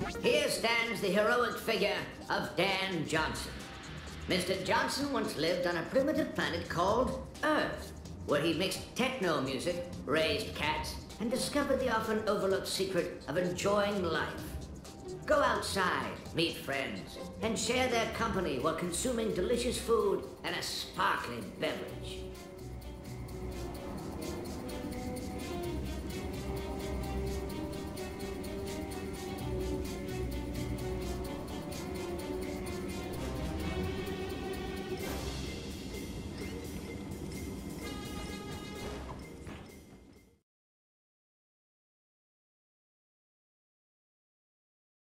Here stands the heroic figure of Dan Johnson. Mr. Johnson once lived on a primitive planet called Earth, where he mixed techno music, raised cats, and discovered the often overlooked secret of enjoying life. Go outside, meet friends, and share their company while consuming delicious food and a sparkling beverage.